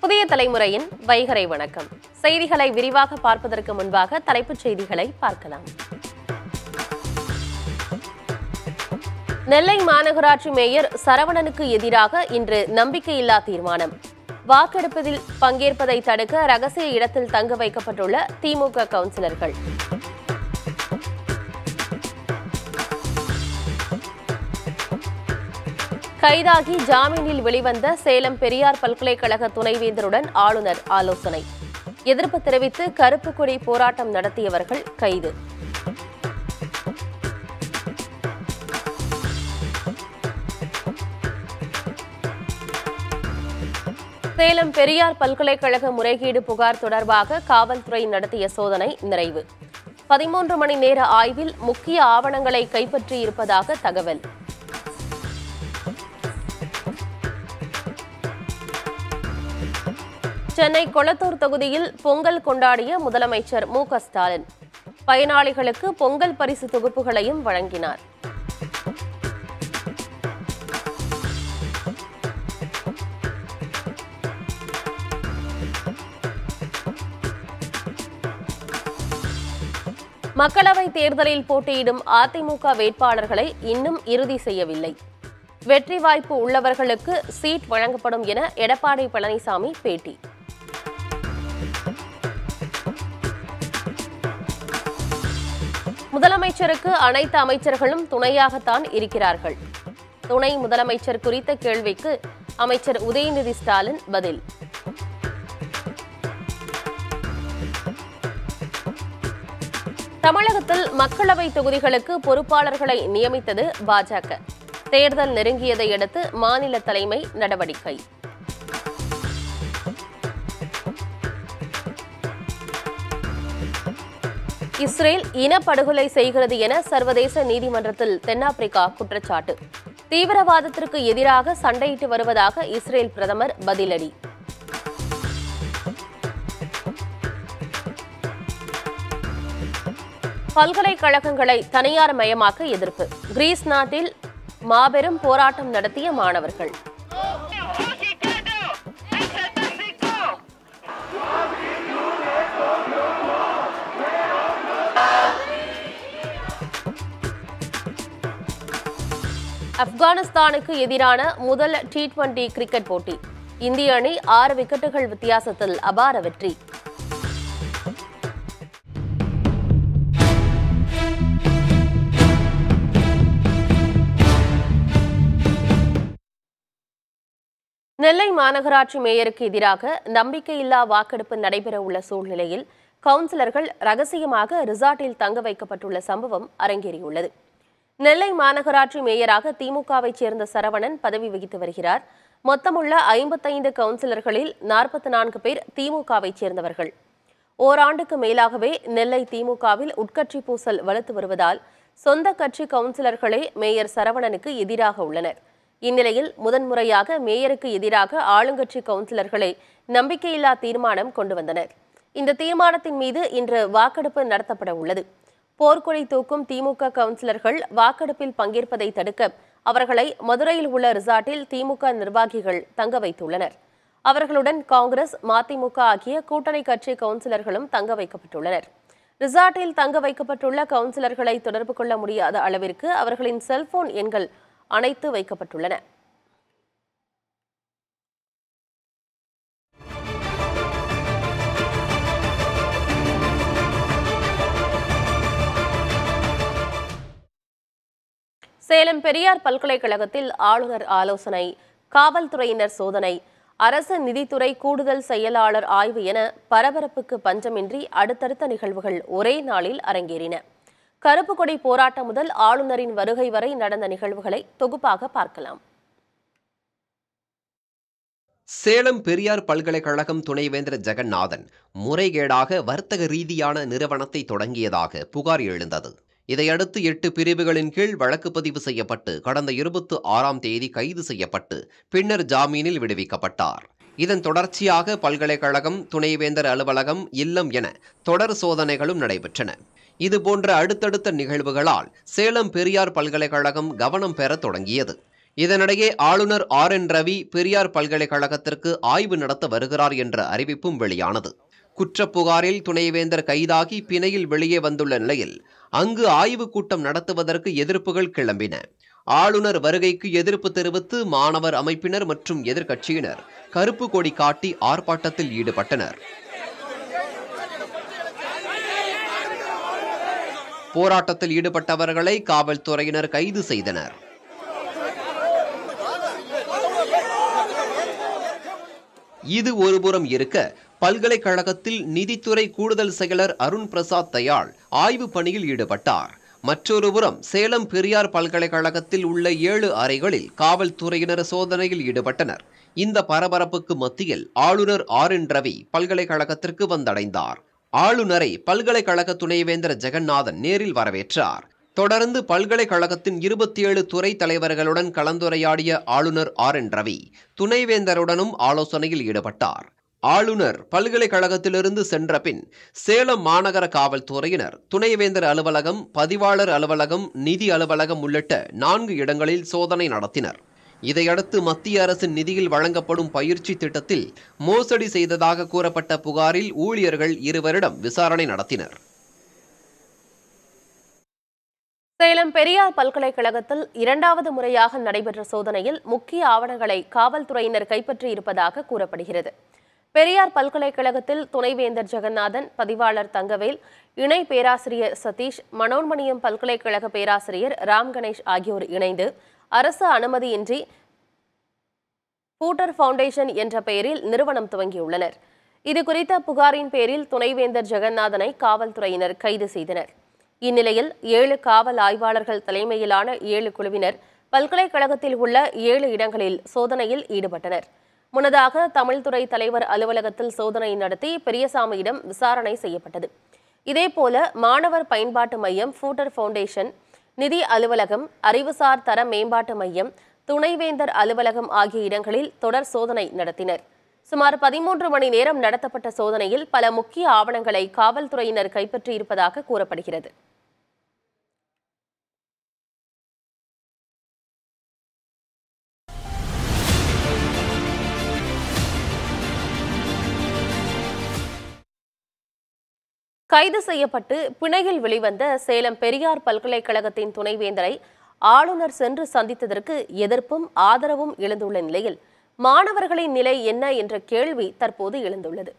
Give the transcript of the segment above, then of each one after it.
புதிய தலைமுறையின் வைகரை வணக்கம். செய்திகளை விரிவாக பார்ப்பதற்கு முன்பாக தலைப்புச் செய்திகளை பார்க்கலாம். நெல்லை மாநகராட்சி மேயர் சரவணனுக்கு எதிராக இன்று நம்பிக்கையில்லா தீர்மானம். வாக்கெடுப்பதில் பங்கேற்பதை தடுக்க ரகசிய இடத்தில் தங்க வைக்கப்பட்டுள்ள திமுக கவுன்சிலர்கள். கைதாகி ஜாமீனில் வெளிவந்த சேலம் பெரியார் பல்கலைக்கழக துணைவேந்தருடன் ஆளுநர் ஆலோசனை. எதிர்ப்பு தெரிவித்து கருப்பு கொடி போராட்டம் நடத்தியவர்கள் கைது. சேலம் பெரியார் பல்கலைக்கழக முறைகேடு புகார் தொடர்பாக காவல்துறை நடத்திய சோதனை நிறைவு. 13 மணி நேர ஆய்வில் முக்கிய ஆவணங்களை கைப்பற்றியிருப்பதாக தகவல். சென்னை கொளத்தூர் தொகுதியில் பொங்கல் கொண்டாடிய முதலமைச்சர் மு.க. ஸ்டாலின் பயனாளிகளுக்கு பொங்கல் பரிசு தொகுப்புகளையும் வழங்கினார். மக்களவைத் தேர்தலில் போட்டியிடும் அதிமுக வேட்பாளர்களை இன்னும் இறுதி செய்யவில்லை. வெற்றி வாய்ப்பு உள்ளவர்களுக்கு சீட் வழங்கப்படும் என எடப்பாடி பழனிசாமி பேட்டி. முதலமைச்சருக்கு அனைத்து அமைச்சர்களும் துணையாகத்தான் இருக்கிறார்கள். துணை முதலமைச்சர் குறித்த கேள்விக்கு அமைச்சர் உதயநிதி ஸ்டாலின் பதில். தமிழகத்தில் மக்களவை தொகுதிகளுக்கு பொறுப்பாளர்களை நியமித்தது பாஜக. தேர்தல் நெருங்கியதை அடுத்து மாநில தலைமை நடவடிக்கை. இஸ்ரேல் இனப்படுகொலை செய்கிறது என சர்வதேச நீதிமன்றத்தில் தென்னாப்பிரிக்கா குற்றச்சாட்டு. தீவிரவாதத்திற்கு எதிராக சண்டையிட்டு வருவதாக இஸ்ரேல் பிரதமர் பதிலடி. பல்கலைக்கழகங்களை தனியார் மயமாக்க எதிர்ப்பு. கிரீஸ் நாட்டில் மாபெரும் போராட்டம் நடத்திய மாணவர்கள். ஆப்கானிஸ்தானுக்கு எதிரான முதல் T20 கிரிக்கெட் போட்டி. இந்திய அணி 6 விக்கெட்டுகள் வித்தியாசத்தில் அபார வெற்றி. நெல்லை மாநகராட்சி மேயருக்கு எதிராக நம்பிக்கையில்லா வாக்கெடுப்பு நடைபெறவுள்ள சூழ்நிலையில் கவுன்சிலர்கள் ரகசியமாக ரிசார்ட்டில் தங்க வைக்கப்பட்டுள்ள சம்பவம் அரங்கேறியுள்ளது. நெல்லை மாநகராட்சி மேயராக திமுகவைச் சேர்ந்த சரவணன் பதவி வகித்து வருகிறார். மொத்தமுள்ள 55 கவுன்சிலர்களில் 44 பேர் திமுகவைச் சேர்ந்தவர்கள். ஓராண்டுக்கு மேலாகவே நெல்லை திமுகவில் உட்கட்சி பூசல் வலுத்து வருவதால் சொந்த கட்சி கவுன்சிலர்களே மேயர் சரவணனுக்கு எதிராக உள்ளனர். இந்நிலையில் முதன்முறையாக மேயருக்கு எதிராக ஆளுங்கட்சி கவுன்சிலர்களை நம்பிக்கையில்லா தீர்மானம் கொண்டு வந்தனர். இந்த தீர்மானத்தின் மீது இன்று வாக்கெடுப்பு நடத்தப்பட உள்ளது. போர்க்கொடி தூக்கும் திமுக கவுன்சிலர்கள் வாக்கெடுப்பில் பங்கேற்பதை தடுக்க அவர்களை மதுரையில் உள்ள ரிசார்ட்டில் திமுக நிர்வாகிகள் தங்க வைத்துள்ளனர். அவர்களுடன் காங்கிரஸ், மதிமுக ஆகிய கூட்டணி கட்சி கவுன்சிலர்களும் தங்க வைக்கப்பட்டுள்ளனர். ரிசார்ட்டில் தங்க வைக்கப்பட்டுள்ள கவுன்சிலர்களை தொடர்பு கொள்ள முடியாத அளவிற்கு அவர்களின் செல்போன் எண்கள் அணைத்து வைக்கப்பட்டுள்ளன. சேலம் பெரியார் பல்கலைக்கழகத்தில் ஆளுநர் ஆலோசனை, காவல்துறையினர் சோதனை, அரசு நிதித்துறை கூடுதல் செயலாளர் ஆய்வு என பரபரப்புக்கு பஞ்சமின்றி அடுத்தடுத்த நிகழ்வுகள் ஒரே நாளில் அரங்கேறின. கருப்பு கொடி போராட்டம் முதல் ஆளுநரின் வருகை வரை நடந்த நிகழ்வுகளை தொகுப்பாக பார்க்கலாம். சேலம் பெரியார் பல்கலைக்கழகம் துணைவேந்தர் ஜெகநாதன் முறைகேடாக வர்த்தக ரீதியான நிறுவனத்தை தொடங்கியதாக புகார் எழுந்தது. இதையடுத்து 8 பிரிவுகளின் கீழ் வழக்கு பதிவு செய்யப்பட்டு கடந்த 26ஆம் தேதி கைது செய்யப்பட்டு பின்னர் ஜாமீனில் விடுவிக்கப்பட்டார். இதன் தொடர்ச்சியாக பல்கலைக்கழகம், துணைவேந்தர் அலுவலகம், இல்லம் என தொடர் சோதனைகளும் நடைபெற்றன. இதுபோன்ற அடுத்தடுத்த நிகழ்வுகளால் சேலம் பெரியார் பல்கலைக்கழகம் கவனம் பெற தொடங்கியது. இதனிடையே ஆளுநர் RN ரவி பெரியார் பல்கலைக்கழகத்திற்கு ஆய்வு நடத்த வருகிறார் என்ற அறிவிப்பும் வெளியானது. குற்றப்புகாரில் துணைவேந்தர் கைதாகி பிணையில் வெளியே வந்துள்ள நிலையில் அங்கு ஆய்வுக் கூட்டம் நடத்துவதற்கு எதிர்ப்புகள் கிளம்பின. ஆளுநர் வருகைக்கு எதிர்ப்பு தெரிவித்து மாணவர் அமைப்பினர் மற்றும் எதிர்க்கட்சியினர் கருப்பு கொடி காட்டி ஆர்ப்பாட்டத்தில் ஈடுபட்டனர். போராட்டத்தில் ஈடுபட்டவர்களை காவல்துறையினர் கைது செய்தனர். இது ஒருபுறம் இருக்க, பல்கலைக்கழகத்தில் நிதித்துறை கூடுதல் செயலர் அருண் பிரசாத் தயாள் ஆய்வு பணியில் ஈடுபட்டார். மற்றொருபுறம் சேலம் பெரியார் பல்கலைக்கழகத்தில் உள்ள 7 அறைகளில் காவல்துறையினர் சோதனையில் ஈடுபட்டனர். இந்த பரபரப்புக்கு மத்தியில் ஆளுநர் RN ரவி பல்கலைக்கழகத்திற்கு வந்தடைந்தார். ஆளுநரை பல்கலைக்கழக துணைவேந்தர் ஜெகநாதன் நேரில் வரவேற்றார். தொடர்ந்து பல்கலைக்கழகத்தின் 27 துறை தலைவர்களுடன் கலந்துரையாடிய ஆளுநர் RN ரவி துணைவேந்தருடனும் ஆலோசனையில் ஈடுபட்டார். ஆளுநர் பல்கலைக்கழகத்திலிருந்து சென்ற பின் சேலம் மாநகர காவல்துறையினர் துணைவேந்தர் அலுவலகம், பதிவாளர் அலுவலகம், நிதி அலுவலகம் உள்ளிட்ட 4 இடங்களில் சோதனை நடத்தினர். இதையடுத்து மத்திய அரசின் நிதியில் வழங்கப்படும் பயிற்சி திட்டத்தில் மோசடி செய்ததாக கூறப்பட்ட புகாரில் ஊழியர்கள் 2 வருடம் விசாரணை நடத்தினர். சேலம் பெரியார் பல்கலைக்கழகத்தில் 2வது முறையாக நடைபெற்ற சோதனையில் முக்கிய ஆவணங்களை காவல்துறையினர் கைப்பற்றியிருப்பதாக கூறப்படுகிறது. பெரியார் பல்கலைக்கழகத்தில் துணைவேந்தர் ஜெகநாதன், பதிவாளர் தங்கவேல், இணை பேராசிரியர் சதீஷ், மனோன்மணியம் பல்கலைக்கழக பேராசிரியர் ராம் கணேஷ் ஆகியோர் இணைந்து அரசு அனுமதியின்றி பூட்டர் ஃபவுண்டேஷன் என்ற பெயரில் நிறுவனம் துவங்கியுள்ளனர். இதுகுறித்த புகாரின் பேரில் துணைவேந்தர் ஜெகநாதனை காவல்துறையினர் கைது செய்தனர். இந்நிலையில் 7 காவல் ஆய்வாளர்கள் தலைமையிலான 7 குழுவினர் பல்கலைக்கழகத்தில் உள்ள 7 இடங்களில் சோதனையில் ஈடுபட்டனர். முன்னதாக தமிழ்துறை தலைவர் அலுவலகத்தில் சோதனை நடத்தி பெரியசாமியிடம் விசாரணை செய்யப்பட்டது. இதேபோல மாணவர் பயன்பாட்டு மையம், பூட்டர் ஃபவுண்டேஷன், நிதி அலுவலகம், அறிவுசார் தர மேம்பாட்டு மையம், துணைவேந்தர் அலுவலகம் ஆகிய இடங்களில் தொடர் சோதனை நடத்தினர். சுமார் 13 மணி நேரம் நடத்தப்பட்ட சோதனையில் பல முக்கிய ஆவணங்களை காவல்துறையினர் கைப்பற்றியிருப்பதாக கூறப்படுகிறது. கைது செய்யப்பட்டு பிணையில் வெளிவந்த சேலம் பெரியார் பல்கலைக்கழகத்தின் துணைவேந்தரை ஆளுநர் சென்று சந்தித்ததற்கு எதிர்ப்பும் ஆதரவும் எழுந்துள்ள நிலையில் மாணவர்களின் நிலை என்ன என்ற கேள்வி தற்போது எழுந்துள்ளது.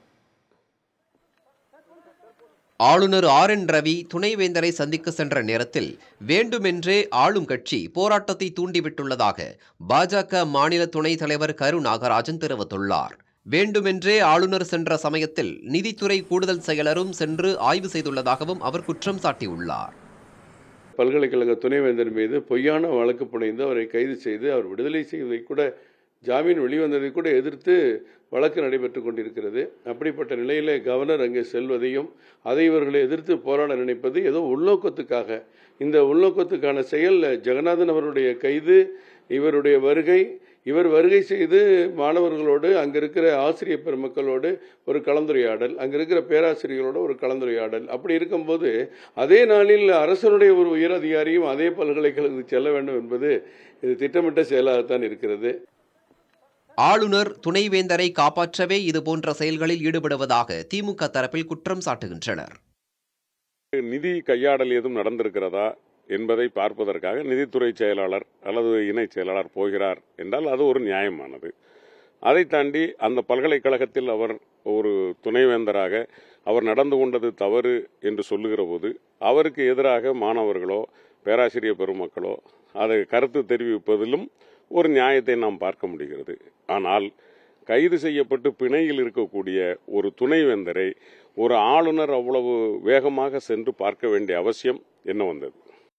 ஆளுநர் RN ரவி துணைவேந்தரை சந்திக்க சென்ற நேரத்தில் வேண்டுமென்றே ஆளும் கட்சி போராட்டத்தை தூண்டிவிட்டுள்ளதாக பாஜக மாநில துணைத் தலைவர் கரு நாகராஜன் தெரிவித்துள்ளார். வேண்டுமென்றே ஆளுநர் சென்ற சமயத்தில் நிதித்துறை கூடுதல் செயலரும் சென்று ஆய்வு செய்துள்ளதாகவும் அவர் குற்றம் சாட்டியுள்ளார். பல்கலைக்கழக துணைவேந்தர் மீது பொய்யான வழக்கு புனைந்து அவரை கைது செய்து அவர் விடுதலை செய்வதை கூட, ஜாமீன் வெளிவந்ததை கூட எதிர்த்து வழக்கு நடைபெற்று கொண்டிருக்கிறது. அப்படிப்பட்ட நிலையில் கவர்னர் அங்கே செல்வதையும் அதை இவர்களை எதிர்த்து போராட நினைப்பது ஏதோ உள்நோக்கத்துக்காக, இந்த உள்நோக்கத்துக்கான செயல் ஜெகநாதன் அவருடைய கைது, இவருடைய வருகை, இவர் வருகை செய்து மாணவர்களோடு, அங்கே இருக்கிற ஆசிரியர் பெருமக்களோடு ஒரு கலந்துரையாடல், அங்கே இருக்கிற பேராசிரியர்களோடு ஒரு கலந்துரையாடல். அப்படி இருக்கும்போது அதே நாளில் அரசனுடைய ஒரு உயர் அதிகாரியும் அதே பல்கலைக்கழகத்துக்கு செல்ல வேண்டும் என்பது இது திட்டமிட்ட செயலாகத்தான் இருக்கிறது. ஆளுநர் துணைவேந்தரை காப்பாற்றவே இதுபோன்ற செயல்களில் ஈடுபடுவதாக திமுக தரப்பில் குற்றம் சாட்டுகின்றனர். நிதி கையாடல் ஏதும் நடந்திருக்கிறதா என்பதை பார்ப்பதற்காக நிதித்துறை செயலாளர் அல்லது இணை செயலாளர் போகிறார் என்றால் அது ஒரு நியாயமானது. அதை தாண்டி அந்த பல்கலைக்கழகத்தில் அவர் ஒரு துணைவேந்தராக அவர் நடந்து கொண்டது தவறு என்று சொல்லுகிற போது அவருக்கு எதிராக மாணவர்களோ பேராசிரியர் பெருமக்களோ அதை கருத்து தெரிவிப்பதிலும் ஒரு நியாயத்தை நாம் பார்க்க முடிகிறது. ஆனால் கைது செய்யப்பட்டு பிணையில் இருக்கக்கூடிய ஒரு துணைவேந்தரை ஒரு ஆளுநர் அவ்வளவு வேகமாக சென்று பார்க்க வேண்டிய அவசியம் என்ன வந்தது?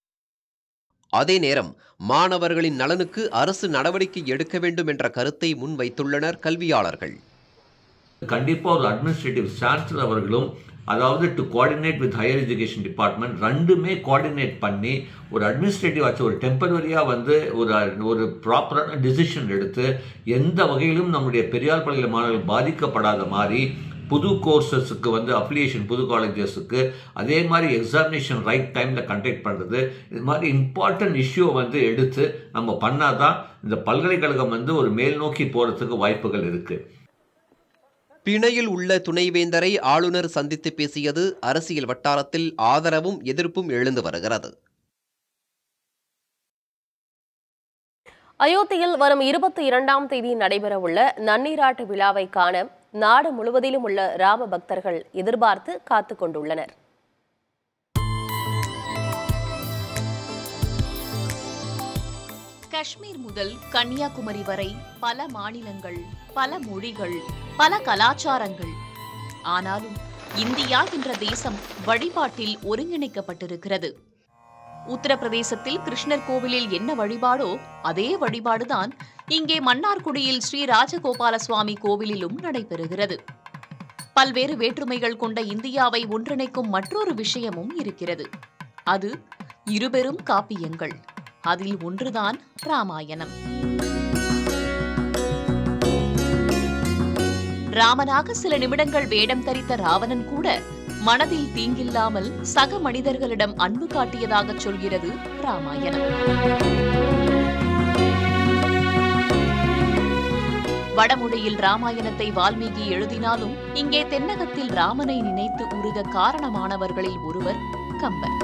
அதே நேரம் மாணவர்களின் நலனுக்கு அரசு நடவடிக்கை எடுக்க வேண்டும் என்ற கருத்தை முன்வைத்துள்ளனர் கல்வியாளர்கள். கண்டிப்பாக ஒரு அட்மினிஸ்ட்ரேட்டிவ் சான்சலர் அவர்களும், அதாவது to coordinate with higher education department, ரெண்டுமே கோஆர்டினேட் பண்ணி ஒரு அட்மினிஸ்ட்ரேட்டிவ் ஆச்சு ஒரு டெம்பரரியாக ஒரு ப்ராப்பரான டிசிஷன் எடுத்து எந்த வகையிலும் நம்முடைய பெரியார் பல்கலை மாணவர்கள் பாதிக்கப்படாத மாதிரி புது கோர்சஸுக்கு வந்து அஃபிலியேஷன் புது காலேஜஸுக்கு, அதே மாதிரி எக்ஸாமினேஷன் ரைட் டைமில் கண்டக்ட் பண்ணுறது, இது மாதிரி இம்பார்ட்டன்ட் இஷ்யூவை வந்து எடுத்து நம்ம பண்ணாதான் இந்த பல்கலைக்கழகம் வந்து ஒரு மேல் நோக்கி போகிறதுக்கு வாய்ப்புகள் இருக்குது. பிணையில் உள்ள துணைவேந்தரை ஆளுநர் சந்தித்து பேசியது அரசியல் வட்டாரத்தில் ஆதரவும் எதிர்ப்பும் எழுந்து வருகிறது. அயோத்தியில் வரும் 22ஆம் தேதி நடைபெறவுள்ள நன்னீராட்டு விழாவை காண நாடு முழுவதிலும் உள்ள ராம பக்தர்கள் எதிர்பார்த்து காத்துக் கொண்டுள்ளனர். காஷ்மீர் முதல் கன்னியாகுமரி வரை பல மாநிலங்கள், பல மொழிகள், பல கலாச்சாரங்கள். ஆனாலும் இந்தியா என்ற தேசம் வழிபாட்டில் ஒருங்கிணைக்கப்பட்டிருக்கிறது. உத்தரப்பிரதேசத்தில் கிருஷ்ணர் கோவிலில் என்ன வழிபாடோ அதே வழிபாடுதான் இங்கே மன்னார்குடியில் ஸ்ரீ ராஜகோபால சுவாமி கோவிலிலும் நடைபெறுகிறது. பல்வேறு வேற்றுமைகள் கொண்ட இந்தியாவை ஒன்றிணைக்கும் மற்றொரு விஷயமும் இருக்கிறது. அது இருபெரும் காப்பியங்கள். அதில் ஒன்றுதான் ராமாயணம். ராமனாக சில நிமிடங்கள் வேடம் தரித்த ராவணன் கூட மனதில் தீங்கில்லாமல் சக மனிதர்களிடம் அன்பு காட்டியதாக சொல்கிறது ராமாயணம். வடமொழியில் ராமாயணத்தை வால்மீகி எழுதினாலும் இங்கே தென்னகத்தில் ராமனை நினைத்து உருக காரணமானவர்களில் ஒருவர் கம்பர்.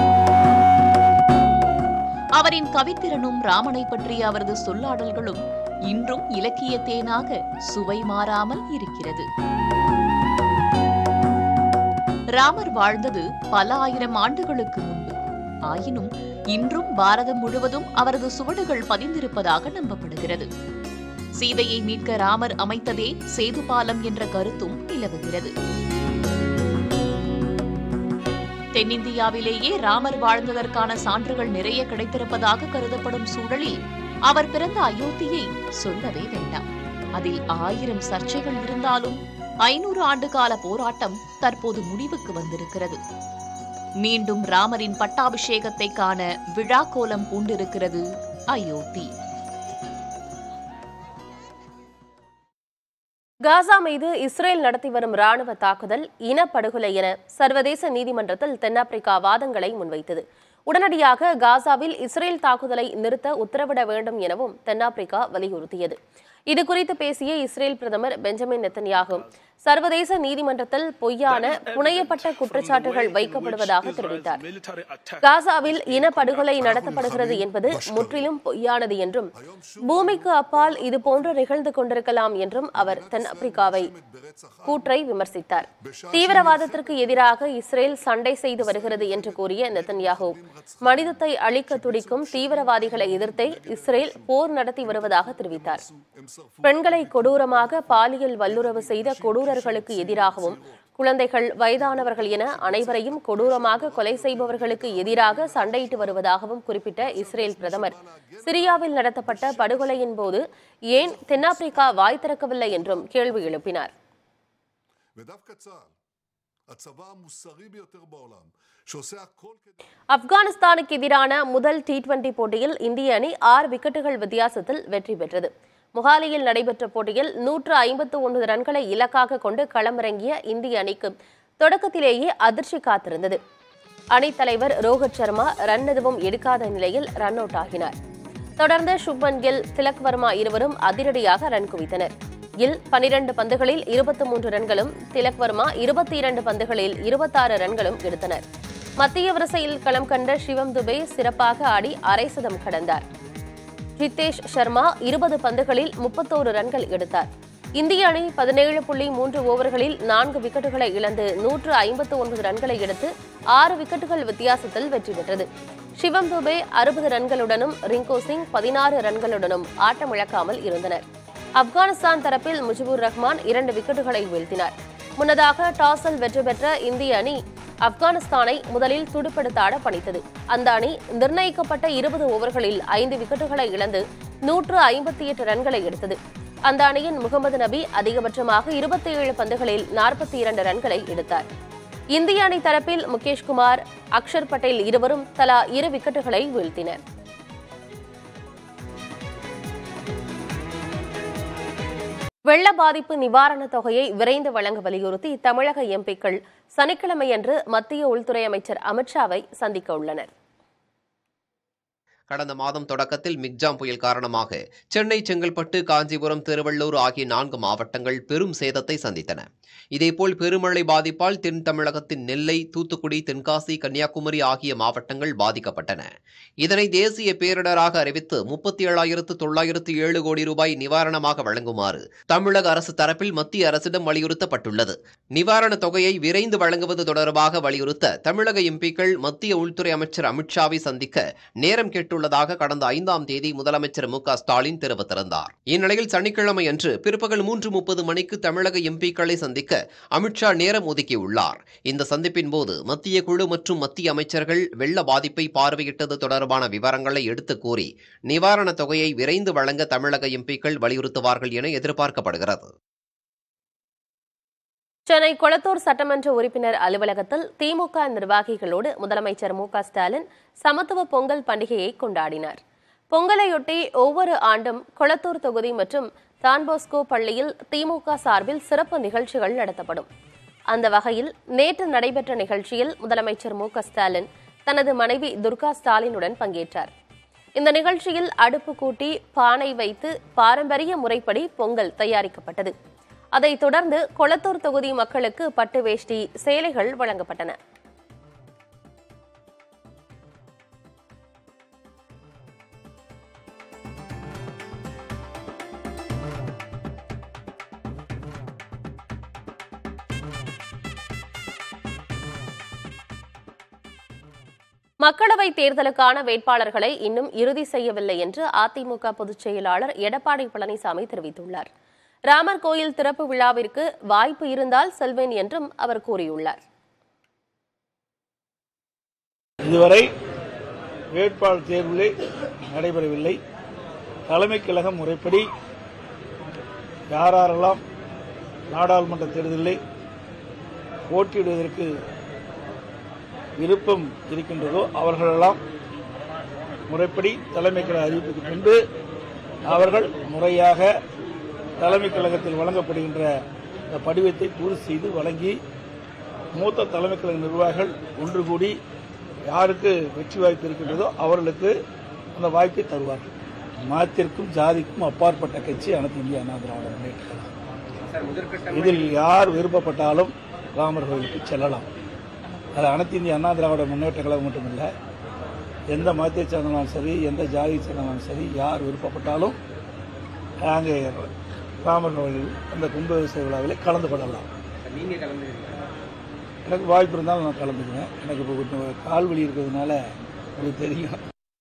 அவரின் கவித்திறனும் ராமனை பற்றிய அவரது சொல்லாடல்களும் இன்றும் இலக்கிய தேனாக சுவை மாறாமல் இருக்கிறது. ராமர் வாழ்ந்தது பல ஆயிரம் ஆண்டுகளுக்கு முன்பு. ஆயினும் இன்றும் பாரதம் முழுவதும் அவரது சுவடுகள் பதிந்திருப்பதாக நம்பப்படுகிறது. சீதையை மீட்க ராமர் அமைத்ததே சேது பாலம் என்ற கருத்தும் நிலவுகிறது. தென்னிந்தியாவிலேயே ராமர் வாழ்ந்ததற்கான சான்றுகள் நிறைய கிடைத்திருப்பதாக கருதப்படும் சூழலில் அவர் பிறந்த அயோத்தியை சொல்லவே வேண்டாம். அதில் 1000 சர்ச்சைகள் இருந்தாலும் 500 ஆண்டு கால போராட்டம் தற்போது முடிவுக்கு வந்திருக்கிறது. மீண்டும் ராமரின் பட்டாபிஷேகத்தை காண விழா கோலம் பூண்டிருக்கிறது அயோத்தி. காசா மீது இஸ்ரேல் நடத்தி வரும் ராணுவ தாக்குதல் இனப்படுகொலை என சர்வதேச நீதிமன்றத்தில் தென்னாப்பிரிக்கா வாதங்களை முன்வைத்தது. உடனடியாக காசாவில் இஸ்ரேல் தாக்குதலை நிறுத்த உத்தரவிட வேண்டும் எனவும் தென்னாப்பிரிக்கா வலியுறுத்தியது. இதுகுறித்து பேசிய இஸ்ரேல் பிரதமர் பெஞ்சமின் நெத்தன்யாகு சர்வதேச நீதிமன்றத்தில் பொய்யான புனையப்பட்ட குற்றச்சாட்டுகள் வைக்கப்படுவதாக தெரிவித்தார். காசாவில் இனப்படுகொலை நடத்தப்படுகிறது என்பது முற்றிலும் பொய்யானது என்றும் பூமிக்கு அப்பால் இதுபோன்று நிகழ்ந்து கொண்டிருக்கலாம் என்றும் அவர் தென்னாப்பிரிக்காவை கூற்றை விமர்சித்தார். தீவிரவாதத்திற்கு எதிராக இஸ்ரேல் சண்டை செய்து வருகிறது என்று கூறிய நெத்தன்யாகு மனிதத்தை அழிக்க துடிக்கும் தீவிரவாதிகளை எதிர்த்தே இஸ்ரேல் போர் நடத்தி வருவதாக தெரிவித்தார். பெண்களை கொடூரமாக பாலியல் வல்லுறவு செய்த கொடூரர்களுக்கு எதிராகவும் குழந்தைகள், வயதானவர்கள் என அனைவரையும் கொடூரமாக கொலை செய்பவர்களுக்கு எதிராக சண்டையிட்டு வருவதாகவும் குறிப்பிட்ட இஸ்ரேல் பிரதமர் சிரியாவில் நடத்தப்பட்ட படுகொலையின் போது ஏன் தென்னாப்பிரிக்கா வாய் திறக்கவில்லை என்றும் கேள்வி எழுப்பினார். ஆப்கானிஸ்தானுக்கு எதிரான முதல் T20 போட்டியில் இந்திய அணி 6 விக்கெட்டுகள் வித்தியாசத்தில் வெற்றி பெற்றது. மொஹாலியில் நடைபெற்ற போட்டியில் 151 ரன்களை இலக்காக கொண்டு களமிறங்கிய இந்திய அணிக்கு தொடக்கத்திலேயே அதிர்ச்சி காத்திருந்தது. அணித் தலைவர் ரோஹித் சர்மா ரன் எதுவும் எடுக்காத நிலையில் ரன் அவுட் ஆகினார். தொடர்ந்து சுப்மன் கில், திலக் வர்மா இருவரும் அதிரடியாக ரன் குவித்தனர். கில் 12 பந்துகளில் 23 ரன்களும், திலக் வர்மா 22 பந்துகளில் 26 ரன்களும் எடுத்தனர். மத்திய வரிசையில் களம் கண்ட சிவம் துபே சிறப்பாக ஆடி அரை சதம் கடந்தார். ஹிதேஷ் சர்மா 20 பந்துகளில் 31 ரன்கள் எடுத்தார். இந்திய அணி 17.3 ஓவர்களில் 4 விக்கெட்டுகளை இழந்து 159 ரன்களை எடுத்து 6 விக்கெட்டுகள் வித்தியாசத்தில் வெற்றி பெற்றது. சிவம் துபே 60 ரன்களுடனும் ரிங்கு சிங் 16 ரன்களுடனும் ஆட்டமிழக்காமல் இருந்தனர். ஆப்கானிஸ்தான் தரப்பில் முஜிபுர் ரஹ்மான் 2 விக்கெட்டுகளை வீழ்த்தினார். முன்னதாக டாஸில் வெற்றி பெற்ற இந்திய அணி ஆப்கானிஸ்தானை முதலில் துடுப்படுத்தாட பணித்தது. அந்த அணி நிர்ணயிக்கப்பட்ட 20 ஓவர்களில் 5 விக்கெட்டுகளை இழந்து 158 ரன்களை எடுத்தது. அந்த அணியின் முகமது நபி அதிகபட்சமாக 27 பந்துகளில் 42 ரன்களை எடுத்தார். இந்திய அணி தரப்பில் முகேஷ் குமார், அக்ஷர் பட்டேல் இருவரும் தலா 2 விக்கெட்டுகளை வீழ்த்தினர். வெள்ள பாதிப்பு நிவாரணத் தொகையை விரைந்து வழங்க வலியுறுத்தி தமிழக எம்பிக்கள் சனிக்கிழமையன்று மத்திய உள்துறை அமைச்சர் அமித்ஷாவை சந்திக்க உள்ளனர். கடந்த மாதம் தொடக்கத்தில் மிக்ஜாம் புயல் காரணமாக சென்னை, செங்கல்பட்டு, காஞ்சிபுரம், திருவள்ளூர் ஆகிய 4 மாவட்டங்கள் பெரும் சேதத்தை சந்தித்தன. இதேபோல் பெருமழை பாதிப்பால் தென் தமிழகத்தின் நெல்லை, தூத்துக்குடி, தென்காசி, கன்னியாகுமரி ஆகிய மாவட்டங்கள் பாதிக்கப்பட்டன. இதனை தேசிய பேரிடராக அறிவித்து 37,907 கோடி ரூபாய் நிவாரணமாக வழங்குமாறு தமிழக அரசு தரப்பில் மத்திய அரசிடம் வலியுறுத்தப்பட்டுள்ளது. நிவாரணத் தொகையை விரைந்து வழங்குவது தொடர்பாக வலியுறுத்த தமிழக எம்பிக்கள் மத்திய உள்துறை அமைச்சர் அமித்ஷாவை சந்திக்க நேரம் கேட்டுள்ளதாக கடந்த 5ஆம் தேதி முதலமைச்சர் மு.க.ஸ்டாலின் தெரிவித்திருந்தார். இந்நிலையில் சனிக்கிழமை அன்று பிற்பகல் 3:30 மணிக்கு தமிழக எம்பிக்களை சந்திக்க அமித்ஷா நேரம் ஒதுக்கியுள்ளார். இந்த சந்திப்பின் போது மத்திய குழு மற்றும் மத்திய அமைச்சர்கள் வெள்ள பாதிப்பை பார்வையிட்டது தொடர்பான விவரங்களை எடுத்துக் கூறி நிவாரணத் தொகையை விரைந்து வழங்க தமிழக எம்பிக்கள் வலியுறுத்துவார்கள் என எதிர்பார்க்கப்படுகிறது. சென்னை கொளத்தூர் சட்டமன்ற உறுப்பினர் அலுவலகத்தில் திமுக நிர்வாகிகளோடு முதலமைச்சர் மு.க.ஸ்டாலின் சமத்துவ பொங்கல் பண்டிகையை கொண்டாடினார். பொங்கலையொட்டி ஒவ்வொரு ஆண்டும் கொளத்தூர் தொகுதி மற்றும் தான்போஸ்கோ பள்ளியில் திமுக சார்பில் சிறப்பு நிகழ்ச்சிகள் நடத்தப்படும். அந்த வகையில் நேற்று நடைபெற்ற நிகழ்ச்சியில் முதலமைச்சர் மு.க.ஸ்டாலின் தனது மனைவி துர்கா ஸ்டாலினுடன் பங்கேற்றார். இந்த நிகழ்ச்சியில் அடுப்பு கூட்டி பானை வைத்து பாரம்பரிய முறைப்படி பொங்கல் தயாரிக்கப்பட்டது. அதைத் தொடர்ந்து கொளத்தூர் தொகுதி மக்களுக்கு பட்டு வேஷ்டி, சேலைகள் வழங்கப்பட்டன. மக்களவைத் தேர்தலுக்கான வேட்பாளர்களை இன்னும் இறுதி செய்யவில்லை என்று அதிமுக பொதுச் செயலாளர் எடப்பாடி பழனிசாமி தெரிவித்துள்ளார். ராமர் கோயில் திறப்பு விழாவிற்கு வாய்ப்பு இருந்தால் செல்வேன் என்றும் அவர் கூறியுள்ளார். இதுவரை வேட்பாளர் தேர்வுகளே நடைபெறவில்லை. தலைமைக் கழகம் முறைப்படி யாரெல்லாம் நாடாளுமன்ற தேர்தலில் போட்டியிடுவதற்கு விருப்பம் இருக்கின்றதோ அவர்களெல்லாம் முறைப்படி தலைமைக் கழக அறிவிப்புக்கு பின்பு அவர்கள் முறையாக தலைமைக் கழகத்தில் வழங்கப்படுகின்ற இந்த படிவத்தை பூர்த்தி செய்து வழங்கி மூத்த தலைமைக் கழக நிர்வாகிகள் ஒன்று கூடி யாருக்கு வெற்றி வாய்ப்பு இருக்கின்றதோ அவர்களுக்கு அந்த வாய்ப்பை தருவார்கள். மதத்திற்கும் ஜாதிக்கும் அப்பாற்பட்ட கட்சி அனைத்து இந்திய அண்ணா திராவிட முன்னேற்ற கழகம். இதில் யார் விருப்பப்பட்டாலும் ராமர் கோயிலுக்கு செல்லலாம். அது அனைத்து இந்திய அண்ணா திராவிட முன்னேற்ற கழகம் மட்டுமில்லை, எந்த மதத்தை சேர்ந்தாலும் சரி, எந்த ஜாதியை சேர்ந்தாலும் சரி, யார் விருப்பப்பட்டாலும் அங்கே ராமர் கோயில் அந்த கும்பாபிஷேக விழாவில் கலந்து கொள்ளலாம். எனக்கு வாய்ப்பு இருந்தாலும் நான் கலந்துக்குவேன். எனக்கு இப்போ கொஞ்சம் கால்வலி இருக்கிறதுனால அது தெரியும்.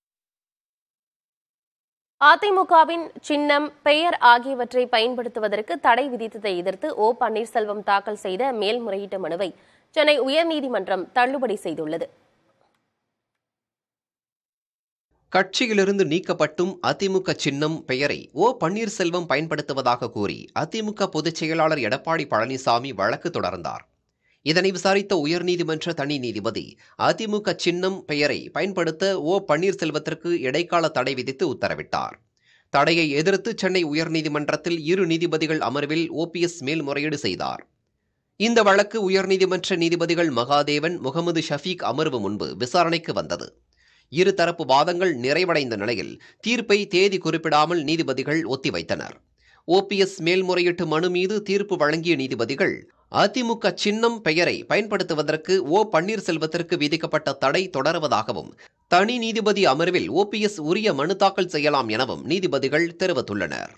அதிமுகவின் சின்னம், பெயர் ஆகியவற்றை பயன்படுத்துவதற்கு தடை விதித்ததை எதிர்த்து ஓ பன்னீர்செல்வம் தாக்கல் செய்த மேல்முறையீட்டு மனுவை சென்னை உயர்நீதிமன்றம் தள்ளுபடி செய்துள்ளது. கட்சியிலிருந்து நீக்கப்பட்டும் அதிமுக சின்னம், பெயரை ஓ பன்னீர்செல்வம் பயன்படுத்துவதாக கூறி அதிமுக பொதுச் செயலாளர் எடப்பாடி பழனிசாமி வழக்கு தொடர்ந்தார். இதனை விசாரித்த உயர்நீதிமன்ற தனி நீதிபதி அதிமுக சின்னம், பெயரை பயன்படுத்த ஓ பன்னீர்செல்வத்திற்கு இடைக்கால தடை விதித்து உத்தரவிட்டார். தடையை எதிர்த்து சென்னை உயர்நீதிமன்றத்தில் 2 நீதிபதிகள் அமர்வில் OPS மேல்முறையீடு செய்தார். இந்த வழக்கு உயர்நீதிமன்ற நீதிபதிகள் மகாதேவன், முகமது ஷஃபீக் அமர்வு முன்பு விசாரணைக்கு வந்தது. இருதரப்பு வாதங்கள் நிறைவடைந்த நிலையில் தீர்ப்பை தேதி குறிப்பிடாமல் நீதிபதிகள் ஒத்திவைத்தனர். OPS மேல்முறையீட்டு மனு மீது தீர்ப்பு வழங்கிய நீதிபதிகள் அதிமுக சின்னம், பெயரை பயன்படுத்துவதற்கு ஓ பன்னீர்செல்வத்திற்கு விதிக்கப்பட்ட தடை தொடருவதாகவும் தனி நீதிபதி அமர்வில் OPS உரிய மனு தாக்கல் செய்யலாம் எனவும் நீதிபதிகள் தெரிவித்துள்ளனர்.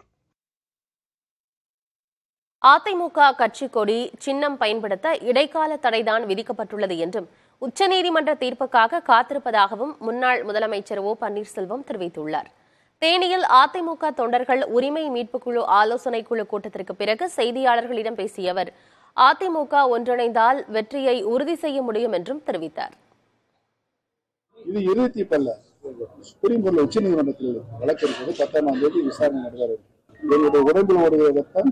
அதிமுக கட்சி கொடி, சின்னம் பயன்படுத்த இடைக்கால தடைதான் விதிக்கப்பட்டுள்ளது என்றும் உச்சநீதிமன்ற தீர்ப்புக்காக காத்திருப்பதாகவும் முன்னாள் முதலமைச்சர் ஓ பன்னீர்செல்வம் தெரிவித்துள்ளார். தேனியில் அதிமுக தொண்டர்கள் உரிமை மீட்புக்குழு ஆலோசனை குழு கூட்டத்திற்கு பிறகு செய்தியாளர்களிடம் பேசிய அவர் அதிமுக ஒன்றிணைந்தால் வெற்றியை உறுதி செய்ய முடியும் என்றும் தெரிவித்தார். இது இறுதி தீர்ப்பல்ல. சுப்ரீம் கோர்ட்ல உச்சநீதிமன்றத்தில் வழக்கு இருக்கிறது. 10ஆம் தேதி விசாரணை நடைபெறும். என்னுடைய உடம்பில் ஓடுகிற ரத்தம்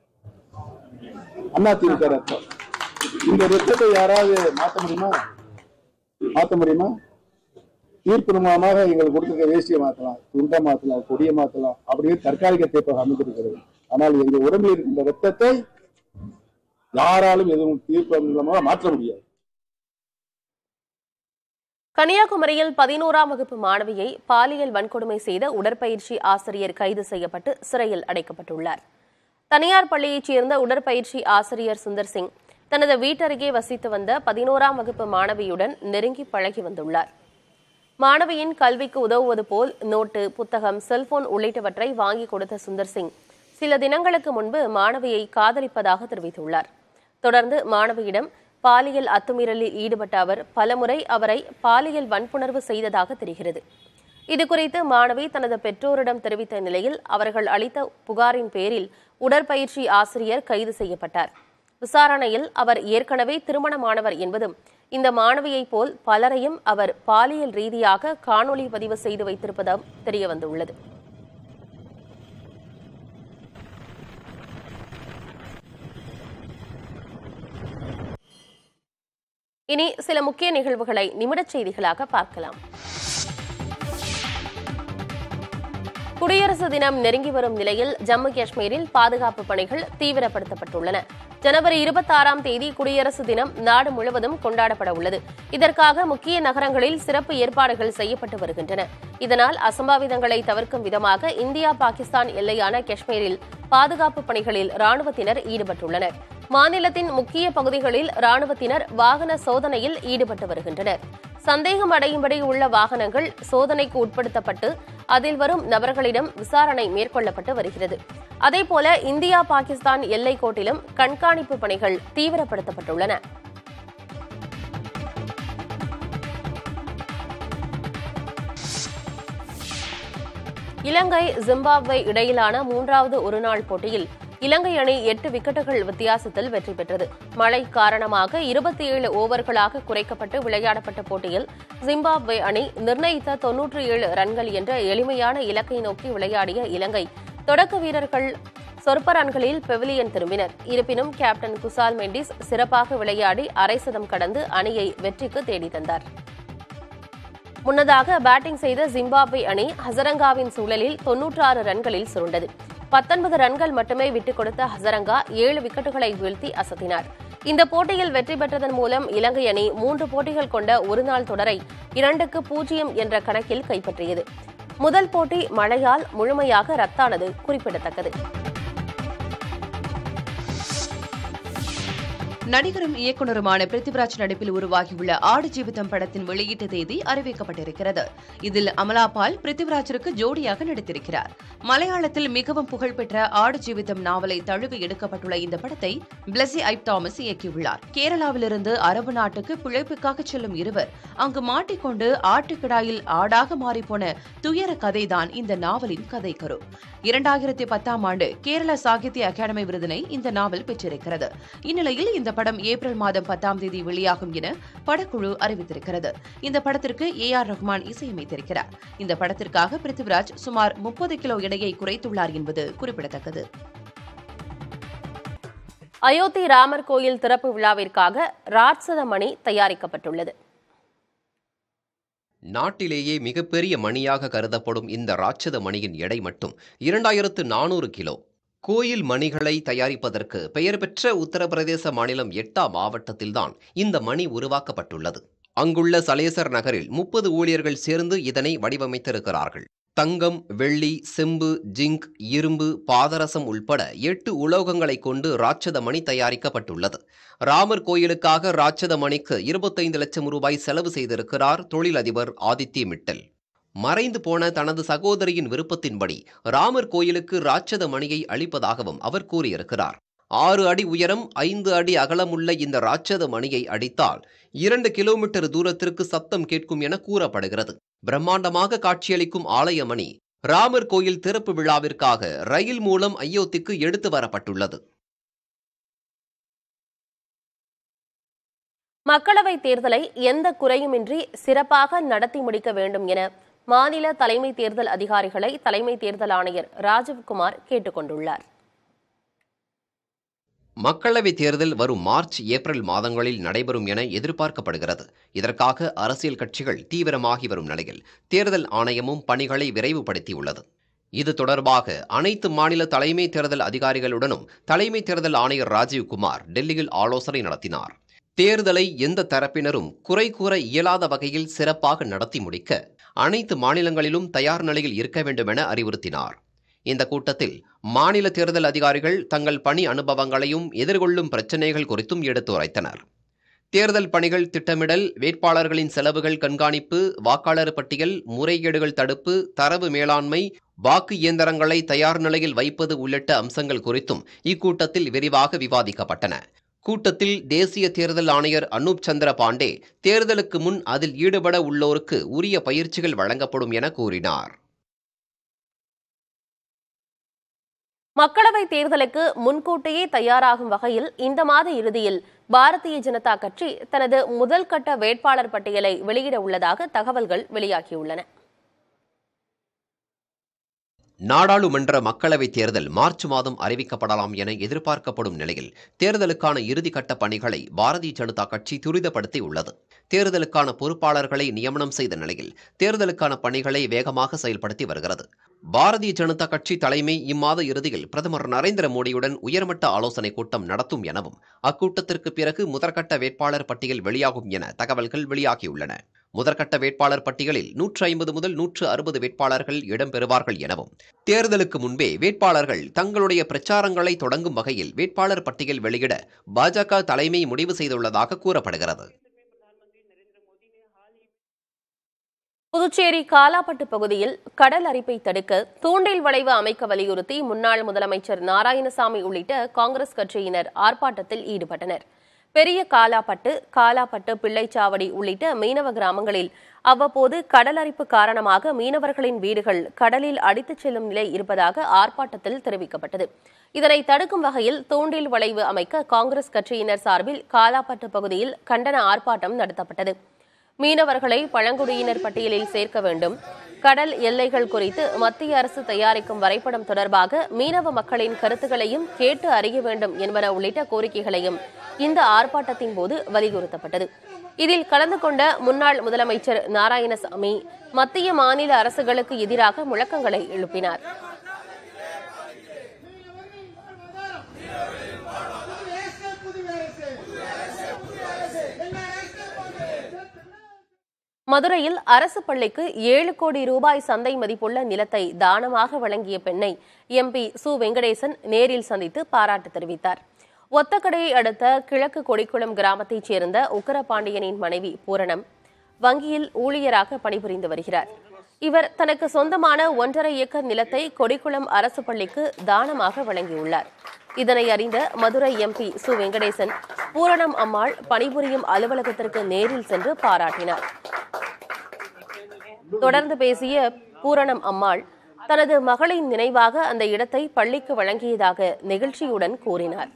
அதிமுக ரத்தம். இந்த ரத்தத்தை யாராவது மாற்ற முடியுமா? தீர்ப்பு மூலமாக எங்களுக்கு கொடுத்துருக்க வேஷ்டியை மாற்றலாம், துண்டை மாற்றலாம், கொடியை மாற்றலாம், அப்படியே தற்காலிக தீர்ப்பாக அமைந்திருக்கிறது. ஆனால் எங்கள் உடம்பில் இருக்கின்ற ரத்தத்தை யாராலும் எதுவும் தீர்ப்பு மூலமாக மாற்ற முடியாது. கன்னியாகுமரியில் 11ஆம் வகுப்பு மாணவியை பாலியல் வன்கொடுமை செய்த உடற்பயிற்சி ஆசிரியர் கைது செய்யப்பட்டு சிறையில் அடைக்கப்பட்டுள்ளார். தனியார் பள்ளியைச் சேர்ந்த உடற்பயிற்சி ஆசிரியர் சுந்தர் சிங் தனது வீட்டருகே வசித்து வந்த 11ஆம் வகுப்பு மாணவியுடன் நெருங்கி பழகி வந்துள்ளார். மாணவியின் கல்விக்கு உதவுவது போல் நோட்டு, புத்தகம், செல்போன் உள்ளிட்டவற்றை வாங்கி கொடுத்த சுந்தர் சிங் சில தினங்களுக்கு முன்பு மாணவியை காதலிப்பதாக தெரிவித்துள்ளார். தொடர்ந்து மாணவியிடம் பாலியல் அத்துமீறலில் ஈடுபட்ட அவர் பலமுறை அவரை பாலியல் வன்புணர்வு செய்ததாக தெரிகிறது. இதுகுறித்து மாணவி தனது பெற்றோரிடம் தெரிவித்த நிலையில் அவர்கள் அளித்த புகாரின் பேரில் உடற்பயிற்சி ஆசிரியர் கைது செய்யப்பட்டார். விசாரணையில் அவர் ஏற்கனவே திருமணமானவர் என்பதும் இந்த மாணவியைப் போல் பலரையும் அவர் பாலியல் ரீதியாக காணொலி பதிவு செய்து வைத்திருப்பதும் தெரியவந்துள்ளது. இனி சில முக்கிய நிகழ்வுகளை நிமிடச் செய்திகளாக பார்க்கலாம். குடியரசு தினம் நெருங்கி வரும் நிலையில் ஜம்மு காஷ்மீரில் பாதுகாப்பு பணிகள் தீவிரப்படுத்தப்பட்டுள்ளன. ஜனவரி 26ஆம் தேதி குடியரசு தினம் நாடு முழுவதும் கொண்டாடப்பட உள்ளது. இதற்காக முக்கிய நகரங்களில் சிறப்பு ஏற்பாடுகள் செய்யப்பட்டு வருகின்றன. இதனால் அசம்பாவிதங்களை தவிர்க்கும் விதமாக இந்தியா பாகிஸ்தான் எல்லையான காஷ்மீரில் பாதுகாப்பு பணிகளில் ராணுவத்தினர் ஈடுபட்டுள்ளனர். மாநிலத்தின் முக்கிய பகுதிகளில் ராணுவத்தினர் வாகன சோதனையில் ஈடுபட்டு வருகின்றனர். சந்தேகம் அடையும்படி உள்ள வாகனங்கள் சோதனைக்கு உட்படுத்தப்பட்டு அதில் வரும் நபர்களிடம் விசாரணை மேற்கொள்ளப்பட்டு வருகிறது. அதேபோல இந்தியா பாகிஸ்தான் எல்லைக்கோட்டிலும் கண்காணிப்பு பணிகள் தீவிரப்படுத்தப்பட்டுள்ளன. இலங்கை ஜிம்பாப்வே இடையிலான 3வது ஒருநாள் போட்டியில் இலங்கை அணி 8 விக்கெட்டுகள் வித்தியாசத்தில் வெற்றி பெற்றது. மழை காரணமாக 27 ஓவர்களாக குறைக்கப்பட்டு விளையாடப்பட்ட போட்டியில் ஜிம்பாப்வே அணி நிர்ணயித்த 97 ரன்கள் என்ற எளிமையான இலக்கை நோக்கி விளையாடிய இலங்கை தொடக்க வீரர்கள் சொற்ப ரன்களில் பெவிலியன் திரும்பினர். இருப்பினும் கேப்டன் குசால் மெண்டிஸ் சிறப்பாக விளையாடி அரை சதம் கடந்து அணியை வெற்றிக்கு தேடி தந்தார். முன்னதாக பேட்டிங் செய்த ஜிம்பாப்வே அணி ஹசரங்காவின் சூழலில் 96 ரன்களில் சுருண்டது. 19 ரன்கள் மட்டுமே விட்டுக் கொடுத்த ஹசரங்கா 7 விக்கெட்டுகளை வீழ்த்தி அசத்தினார். இந்த போட்டியில் வெற்றி பெற்றதன் மூலம் இலங்கை அணி 3 போட்டிகள் கொண்ட ஒருநாள் தொடரை 2-0 என்ற கணக்கில் கைப்பற்றியது. முதல் போட்டி மழையால் முழுமையாக ரத்தானது குறிப்பிடத்தக்கது. நடிகரும் இயக்குநருமான பிருத்திவிராஜ் நடிப்பில் உருவாகியுள்ள ஆடு ஜீவிதம் படத்தின் வெளியீட்டு தேதி அறிவிக்கப்பட்டிருக்கிறது. இதில் அமலாபால் பிருத்திவிராஜிற்கு ஜோடியாக நடித்திருக்கிறார். மலையாளத்தில் மிகவும் புகழ்பெற்ற ஆடு ஜீவிதம் நாவலை தழுவி எடுக்கப்பட்டுள்ள இந்த படத்தை பிளஸி ஐப் தாமஸ் இயக்கியுள்ளார். கேரளாவிலிருந்து அரபு நாட்டுக்கு பிழைப்புக்காக செல்லும் இருவர் அங்கு மாட்டிக்கொண்டு ஆட்டுக்கிடாயில் ஆடாக மாறிப்போன துயர கதைதான் இந்த நாவலின் கதைக்கரு. 2010ஆம் ஆண்டு கேரள சாகித்ய அகாடமி விருதினை இந்த நாவல் பெற்றிருக்கிறது. இந்நிலையில் இந்த படம் ஏப்ரல் மாதம் 10ஆம் தேதி வெளியாகும் என படக்குழு அறிவித்திருக்கிறது. இந்த படத்திற்கு AR ரஹ்மான் இசையமைத்திருக்கிறார். இந்த படத்திற்காக பிருத்திவிராஜ் சுமார் 30 கிலோ எடையை குறைத்துள்ளார் என்பது குறிப்பிடத்தக்கது. அயோத்தி ராமர் கோயில் திறப்பு விழாவிற்காக ராட்சத மணி தயாரிக்கப்பட்டுள்ளது. நாட்டிலேயே மிகப்பெரிய மணியாக கருதப்படும் இந்த ராட்சத மணியின் எடை மட்டும் 2400 கிலோ. கோயில் மணிகளை தயாரிப்பதற்கு பெயர் பெற்ற உத்தரப்பிரதேச மாநிலம் எட்டா மாவட்டத்தில்தான் இந்த மணி உருவாக்கப்பட்டுள்ளது. அங்குள்ள சலேசர் நகரில் 30 ஊழியர்கள் சேர்ந்து இதனை வடிவமைத்திருக்கிறார்கள். தங்கம், வெள்ளி, செம்பு, ஜிங்க், இரும்பு, பாதரசம் உள்பட 8 உலோகங்களை கொண்டு ராட்சத மணி தயாரிக்கப்பட்டுள்ளது. ராமர் கோயிலுக்காக ராட்சத மணிக்கு 25 லட்சம் ரூபாய் செலவு செய்திருக்கிறார் தொழிலதிபர் ஆதித்ய மிட்டல். மறைந்து போன தனது சகோதரியின் விருப்பத்தின்படி ராமர் கோயிலுக்கு ராட்சத மணியை அளிப்பதாகவும் அவர் கூறியிருக்கிறார். 6 அடி உயரம், 5 அடி அகலமுள்ள இந்த ராட்சத மணியை அடித்தால் 2 கிலோமீட்டர் தூரத்திற்கு சத்தம் கேட்கும் என கூறப்படுகிறது. பிரம்மாண்டமாக காட்சியளிக்கும் ஆலய மணி ராமர் கோயில் திறப்பு விழாவிற்காக ரயில் மூலம் அயோத்திக்கு எடுத்து வரப்பட்டுள்ளது. மக்களவைத் தேர்தலை எந்த குறையுமின்றி சிறப்பாக நடத்தி முடிக்க வேண்டும் என மாநில தலைமை தேர்தல் அதிகாரிகளை தலைமை தேர்தல் ஆணையர் ராஜீவ்குமார் கேட்டுக் கொண்டுள்ளார். மக்களவைத் தேர்தல் வரும் மார்ச், ஏப்ரல் மாதங்களில் நடைபெறும் என எதிர்பார்க்கப்படுகிறது. இதற்காக அரசியல் கட்சிகள் தீவிரமாகி வரும் நிலையில் தேர்தல் ஆணையமும் பணிகளை விரைவுபடுத்தியுள்ளது. இது தொடர்பாக அனைத்து மாநில தலைமை தேர்தல் அதிகாரிகளுடனும் தலைமை தேர்தல் ஆணையர் ராஜீவ்குமார் டெல்லியில் ஆலோசனை நடத்தினார். தேர்தலை எந்த தரப்பினரும் குறை கூற இயலாத வகையில் சிறப்பாக நடத்தி முடிக்க அனைத்து மாநிலங்களிலும் தயார் நிலையில் இருக்க வேண்டும் என அறிவுறுத்தினார். இந்த கூட்டத்தில் மாநில தேர்தல் அதிகாரிகள் தங்கள் பணி அனுபவங்களையும் எதிர்கொள்ளும் பிரச்சினைகள் குறித்தும் எடுத்துரைத்தனர். தேர்தல் பணிகள் திட்டமிடல், வேட்பாளர்களின் செலவுகள் கண்காணிப்பு, வாக்காளர் பட்டியல், முறைகேடுகள் தடுப்பு, தரவு மேலாண்மை, வாக்கு இயந்திரங்களை தயார் நிலையில் வைப்பது உள்ளிட்ட அம்சங்கள் குறித்தும் இக்கூட்டத்தில் விரிவாக விவாதிக்கப்பட்டன. கூட்டத்தில் தேசிய தேர்தல் ஆணையர் அனூப் சந்திர பாண்டே தேர்தலுக்கு முன் அதில் ஈடுபட உள்ளோருக்கு உரிய பயிற்சிகள் வழங்கப்படும் என கூறினார். மக்களவைத் தேர்தலுக்கு முன்கூட்டியே தயாராகும் வகையில் இந்த மாத இறுதியில் பாரதிய ஜனதா கட்சி தனது முதல் கட்ட வேட்பாளர் பட்டியலை வெளியிட உள்ளதாக தகவல்கள் வெளியாகியுள்ளன. நாடாளுமன்ற மக்களவைத் தேர்தல் மார்ச் மாதம் அறிவிக்கப்படலாம் என எதிர்பார்க்கப்படும் நிலையில் தேர்தலுக்கான இறுதிக்கட்ட பணிகளை பாரதிய ஜனதா கட்சி துரிதப்படுத்தியுள்ளது. தேர்தலுக்கான பொறுப்பாளர்களை நியமனம் செய்த நிலையில் தேர்தலுக்கான பணிகளை வேகமாக செயல்படுத்தி வருகிறது. பாரதிய ஜனதா கட்சி தலைமை இம்மாத இறுதியில் பிரதமர் நரேந்திர மோடியுடன் உயர்மட்ட ஆலோசனைக் கூட்டம் நடத்தும் எனவும் அக்கூட்டத்திற்கு பிறகு முதற்கட்ட வேட்பாளர் பட்டியல் வெளியாகும் என தகவல்கள் வெளியாகியுள்ளன. முதற்கட்ட வேட்பாளர் பட்டியலில் 150 முதல் 160 வேட்பாளர்கள் இடம்பெறுவார்கள் எனவும் தேர்தலுக்கு முன்பே வேட்பாளர்கள் தங்களுடைய பிரச்சாரங்களை தொடங்கும் வகையில் வேட்பாளர் பட்டியல் வெளியிட பாஜக தலைமை முடிவு செய்துள்ளதாக கூறப்படுகிறது. புதுச்சேரி காலாப்பட்டு பகுதியில் கடல் அரிப்பை தடுக்க தூண்டில் வளைவு அமைக்க வலியுறுத்தி முன்னாள் முதலமைச்சர் நாராயணசாமி உள்ளிட்ட காங்கிரஸ் கட்சியினர் ஆர்ப்பாட்டத்தில் ஈடுபட்டனர். பெரிய காலாப்பட்டு பிள்ளைச்சாவடி உள்ளிட்ட மீனவ கிராமங்களில் அவ்வப்போது கடல் அரிப்பு காரணமாக மீனவர்களின் வீடுகள் கடலில் அடித்துச் செல்லும் நிலை இருப்பதாக ஆர்ப்பாட்டத்தில் தெரிவிக்கப்பட்டது. இதனை தடுக்கும் வகையில் தூண்டில் வளைவு அமைக்க காங்கிரஸ் கட்சியினர் சார்பில் காலாப்பட்டு பகுதியில் கண்டன ஆர்ப்பாட்டம் நடத்தப்பட்டது. மீனவர்களை பழங்குடியினர் பட்டியலில் சேர்க்க வேண்டும், கடல் எல்லைகள் குறித்து மத்திய அரசு தயாரிக்கும் வரைபடம் தொடர்பாக மீனவ மக்களின் கருத்துக்களையும் கேட்டு அறிய வேண்டும் என்பன உள்ளிட்ட கோரிக்கைகளையும் இந்த ஆர்ப்பாட்டத்தின் போது வலியுறுத்தப்பட்டது. இதில் கலந்து கொண்ட முன்னாள் முதலமைச்சர் நாராயணசாமி மத்திய மாநில அரசுகளுக்கு எதிராக முழக்கங்களை எழுப்பினார். மதுரையில் அரசு பள்ளிக்கு 7 கோடி ரூபாய் சந்தை மதிப்புள்ள நிலத்தை தானமாக வழங்கிய பெண்ணை எம்பி சு வெங்கடேசன் நேரில் சந்தித்து பாராட்டு தெரிவித்தார். ஒத்தக்கடையை அடுத்த கிழக்கு கொடிக்குளம் கிராமத்தைச் சேர்ந்த உக்கரபாண்டியனின் மனைவி பூரணம் வங்கியில் ஊழியராக பணிபுரிந்து வருகிறார். இவர் தனக்கு சொந்தமான 1.5 ஏக்கர் நிலத்தை கொடிக்குளம் அரசு பள்ளிக்கு தானமாக வழங்கியுள்ளார். இதனை அறிந்த மதுரை எம்பி சு வெங்கடேசன் பூரணம் அம்மாள் பணிபுரியும் அலுவலகத்திற்கு நேரில் சென்று பாராட்டினார். தொடர்ந்து பேசிய பூரணம் அம்மாள் தனது மகளின் நினைவாக அந்த இடத்தை பள்ளிக்கு வழங்கியதாக நெகிழ்ச்சியுடன் கூறினார்.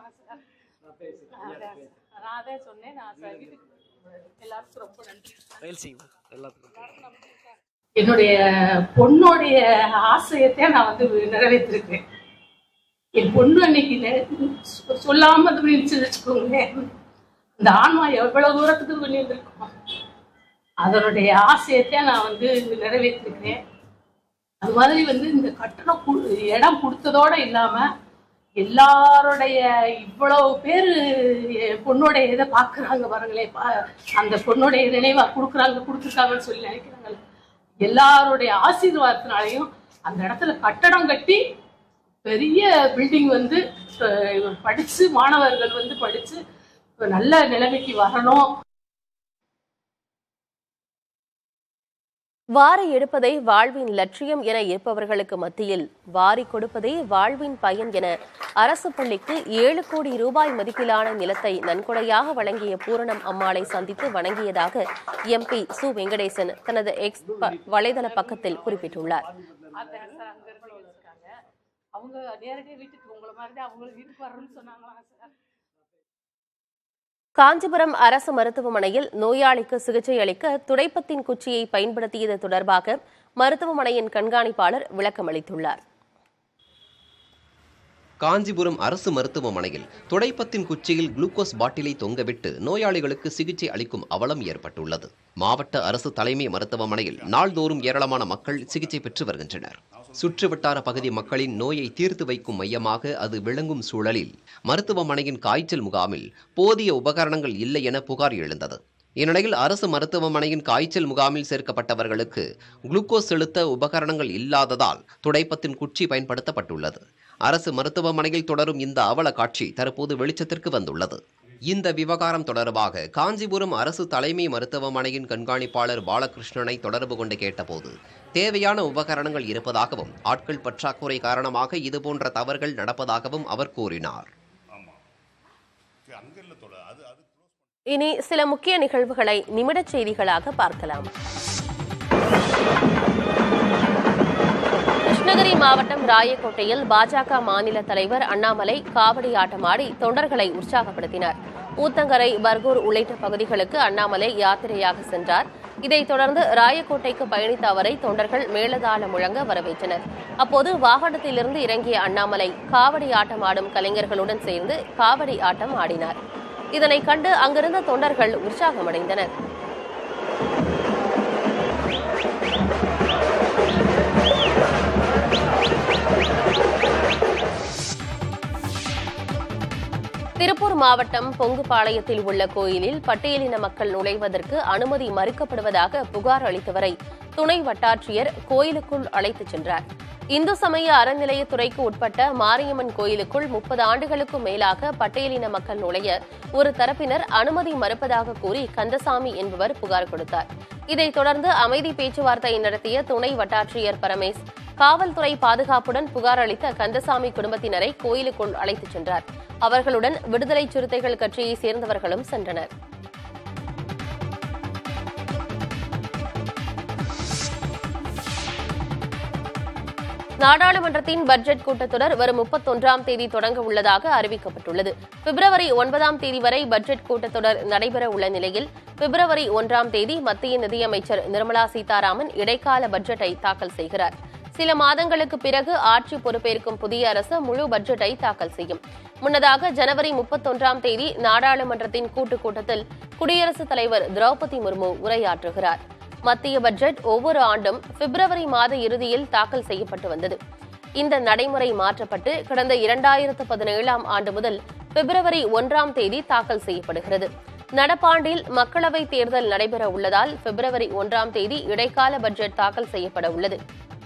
என்னுடைய பொண்ணுடைய ஆசையத்தை நான் நிறைவேற்றிருக்கேன். என் பொண்ணு அன்னைக்கு சொல்லாம வச்சுக்கோங்களேன், இந்த ஆன்மா எவ்வளவு தூரத்துக்கு பண்ணியிருந்திருக்கோம். அதனுடைய ஆசையத்தை நான் நிறைவேற்றிருக்கிறேன். அது மாதிரி இந்த கட்டணம் இடம் கொடுத்ததோட இல்லாம எல்லாருடைய இவ்வளவு பேரு பொண்ணுடைய இதை பாக்குறாங்க பாருங்களேன், அந்த பொண்ணுடைய நினைவா கொடுத்துருக்காங்கன்னு சொல்லி நினைக்கிறாங்க. எல்லாருடைய ஆசீர்வாதத்தினாலையும் அந்த இடத்துல கட்டடம் கட்டி பெரிய பில்டிங் படிச்சு மாணவர்கள் படிச்சு நல்ல நிலைமைக்கு வரணும். வாரி எடுப்பதை வாழ்வின் லட்சியம் என இருப்பவர்களுக்கு மத்தியில் வாரி கொடுப்பதே வாழ்வின் பயன் என அரசு பள்ளிக்கு 7 கோடி ரூபாய் மதிப்பிலான நிலத்தை நன்கொடையாக வழங்கிய பூரணம் அம்மாளை சந்தித்து வணங்கியதாக எம்பி சு வெங்கடேசன் தனது எக்ஸ் வலைதள பக்கத்தில் குறிப்பிட்டுள்ளார். காஞ்சிபுரம் அரசு மருத்துவமனையில் நோயாளிக்கு சிகிச்சை அளிக்க துடைப்பத்தின் குச்சியை பயன்படுத்தியது தொடர்பாக மருத்துவமனையின் கண்காணிப்பாளர் விளக்கம் அளித்துள்ளார். காஞ்சிபுரம் அரசு மருத்துவமனையில் துடைப்பத்தின் குச்சியில் குளுக்கோஸ் பாட்டிலை தொங்கவிட்டு நோயாளிகளுக்கு சிகிச்சை அளிக்கும் அவலம் ஏற்பட்டுள்ளது. மாவட்ட அரசு தலைமை மருத்துவமனையில் நாள்தோறும் ஏராளமான மக்கள் சிகிச்சை பெற்று வருகின்றனர். சுற்றுவட்டார பகுதி மக்களின் நோயை தீர்த்து வைக்கும் மையமாக அது விளங்கும் சூழலில் மருத்துவமனையின் காய்ச்சல் முகாமில் போதிய உபகரணங்கள் இல்லை என புகார் எழுந்தது. இந்நிலையில் அரசு மருத்துவமனையின் காய்ச்சல் முகாமில் சேர்க்கப்பட்டவர்களுக்கு குளுக்கோஸ் செலுத்த உபகரணங்கள் இல்லாததால் துடைப்பத்தின் குச்சி பயன்படுத்தப்பட்டுள்ளது. அரசு மருத்துவமனையில் தொடரும் இந்த அவல காட்சி தற்போது வெளிச்சத்திற்கு வந்துள்ளது. இந்த விவகாரம் தொடர்பாக காஞ்சிபுரம் அரசு தலைமை மருத்துவமனையின் கண்காணிப்பாளர் பாலகிருஷ்ணனை தொடர்பு கொண்டு கேட்டபோது தேவையான உபகரணங்கள் இருப்பதாகவும் ஆட்கள் பற்றாக்குறை காரணமாக இதுபோன்ற தவறுகள் நடப்பதாகவும் அவர் கூறினார். இனி சில முக்கிய நிகழ்வுகளை நிமிடச் செய்திகளாக பார்க்கலாம். கிருஷ்ணகிரி மாவட்டம் ராயக்கோட்டையில் பாஜக மாநில தலைவர் அண்ணாமலை காவடி ஆட்டமாடி தொண்டர்களை உற்சாகப்படுத்தினார். ஊத்தங்கரை, பர்கூர் உள்ளிட்ட பகுதிகளுக்கு அண்ணாமலை யாத்திரையாக சென்றார். இதைத் தொடர்ந்து ராயக்கோட்டைக்கு பயணித்த அவரை தொண்டர்கள் மேளதாளம் முழங்க வரவேற்றனர். அப்போது வாகனத்திலிருந்து இறங்கிய அண்ணாமலை காவடி ஆட்டமாடும் கலைஞர்களுடன் சேர்ந்து காவடி ஆட்டம் ஆடினார். இதனை கண்டு அங்கிருந்த தொண்டர்கள் உற்சாகமடைந்தனர். திருப்பூர் மாவட்டம் பொங்குபாளையத்தில் உள்ள கோயிலில் பட்டியலின மக்கள் நுழைவதற்கு அனுமதி மறுக்கப்படுவதாக புகார் அளித்தவரை துணை வட்டாட்சியர் கோயிலுக்குள் அழைத்துச் சென்றார். இந்து சமய அறநிலையத்துறைக்கு உட்பட்ட மாரியம்மன் கோயிலுக்குள் 30 ஆண்டுகளுக்கும் மேலாக பட்டியலின மக்கள் நுழைய ஒரு தரப்பினர் அனுமதி மறுப்பதாக கூறி கந்தசாமி என்பவர் புகார் கொடுத்தார். இதைத் தொடர்ந்து அமைதி பேச்சுவார்த்தை நடத்திய துணை வட்டாட்சியர் பரமேஷ் காவல்துறை பாதுகாப்புடன் புகார் அளித்த கந்தசாமி குடும்பத்தினரை கோயிலுக்குள் அழைத்துச் சென்றார். அவர்களுடன் விடுதலை சிறுத்தைகள் கட்சியைச் சேர்ந்தவர்களும் சென்றனர். நாடாளுமன்றத்தின் பட்ஜெட் கூட்டத்தொடர் வரும் 31ஆம் தேதி தொடங்க உள்ளதாக அறிவிக்கப்பட்டுள்ளது. பிப்ரவரி 9ஆம் தேதி வரை பட்ஜெட் கூட்டத்தொடர் நடைபெற உள்ள நிலையில் பிப்ரவரி 1ஆம் தேதி மத்திய நிதியமைச்சர் நிர்மலா சீதாராமன் இடைக்கால பட்ஜெட்டை தாக்கல் செய்கிறார். சில மாதங்களுக்கு பிறகு ஆட்சி பொறுப்பேற்கும் புதிய அரசு முழு பட்ஜெட்டை தாக்கல் செய்யும். முன்னதாக ஜனவரி 31ஆம் தேதி நாடாளுமன்றத்தின் கூட்டுக் கூட்டத்தில் குடியரசுத் தலைவர் திரௌபதி முர்மு உரையாற்றுகிறார். மத்திய பட்ஜெட் ஒவ்வொரு ஆண்டும் பிப்ரவரி மாத இறுதியில் தாக்கல் செய்யப்பட்டு வந்தது. இந்த நடைமுறை மாற்றப்பட்டு கடந்த 2017ஆம் ஆண்டு முதல் பிப்ரவரி 1ஆம் தேதி தாக்கல் செய்யப்படுகிறது. நடப்பாண்டில் மக்களவைத் தேர்தல் நடைபெற உள்ளதால் பிப்ரவரி 1ஆம் தேதி இடைக்கால பட்ஜெட் தாக்கல் செய்யப்பட உள்ளது.